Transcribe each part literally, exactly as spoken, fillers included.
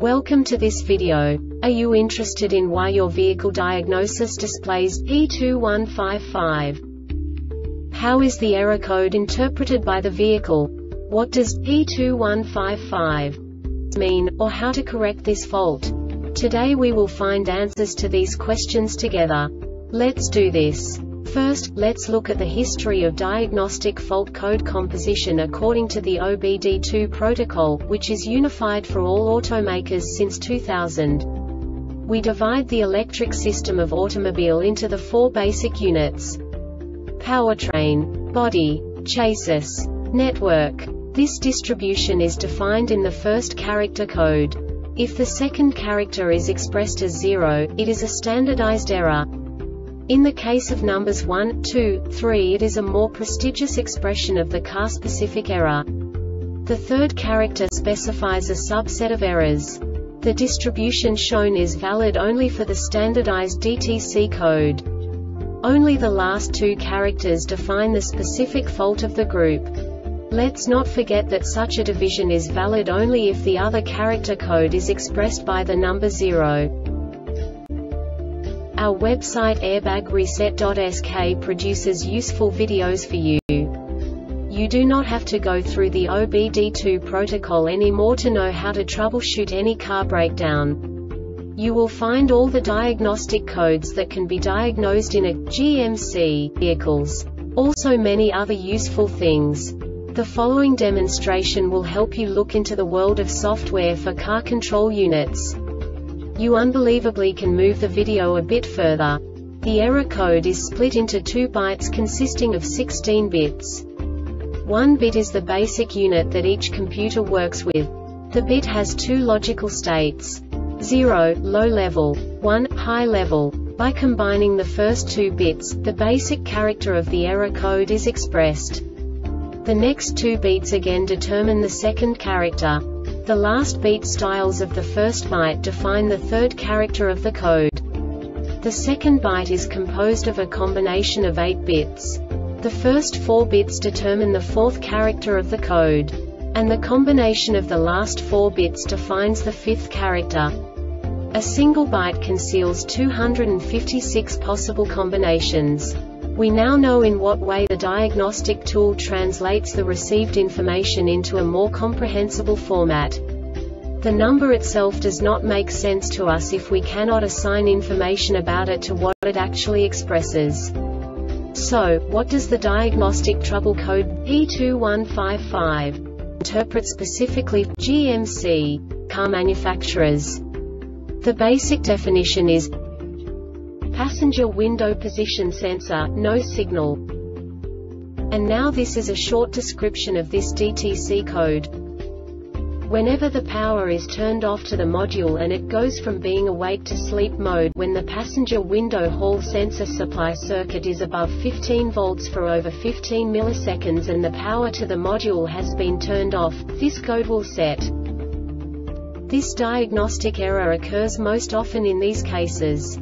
Welcome to this video. Are you interested in why your vehicle diagnosis displays P two one five five? How is the error code interpreted by the vehicle? What does P two one five five mean, or how to correct this fault? Today we will find answers to these questions together. Let's do this. First, let's look at the history of diagnostic fault code composition according to the O B D two protocol, which is unified for all automakers since two thousand. We divide the electric system of automobile into the four basic units: powertrain, body, chassis, network. This distribution is defined in the first character code. If the second character is expressed as zero, it is a standardized error. In the case of numbers one, two, three, it is a more prestigious expression of the car-specific error. The third character specifies a subset of errors. The distribution shown is valid only for the standardized D T C code. Only the last two characters define the specific fault of the group. Let's not forget that such a division is valid only if the other character code is expressed by the number zero. Our website airbag reset dot S K produces useful videos for you. You do not have to go through the O B D two protocol anymore to know how to troubleshoot any car breakdown. You will find all the diagnostic codes that can be diagnosed in a G M C vehicles. Also many other useful things. The following demonstration will help you look into the world of software for car control units. You unbelievably can move the video a bit further. The error code is split into two bytes consisting of sixteen bits. One bit is the basic unit that each computer works with. The bit has two logical states: zero, low level, one, high level. By combining the first two bits, the basic character of the error code is expressed. The next two bits again determine the second character. The last beat styles of the first byte define the third character of the code. The second byte is composed of a combination of eight bits. The first four bits determine the fourth character of the code. And the combination of the last four bits defines the fifth character. A single byte conceals two hundred fifty-six possible combinations. We now know in what way the diagnostic tool translates the received information into a more comprehensible format. The number itself does not make sense to us if we cannot assign information about it to what it actually expresses. So, what does the diagnostic trouble code P two one five five interpret specifically for G M C car manufacturers? The basic definition is passenger window position sensor, no signal. And now this is a short description of this D T C code. Whenever the power is turned off to the module and it goes from being awake to sleep mode when the passenger window hall sensor supply circuit is above fifteen volts for over fifteen milliseconds and the power to the module has been turned off, this code will set. This diagnostic error occurs most often in these cases: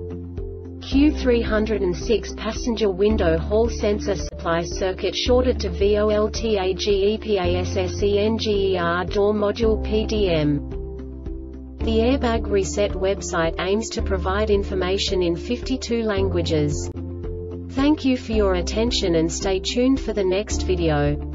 Q three oh six passenger window hall sensor supply circuit shorted to VOLTAGEPASSENGER door module P D M. The Airbag Reset website aims to provide information in fifty-two languages. Thank you for your attention and stay tuned for the next video.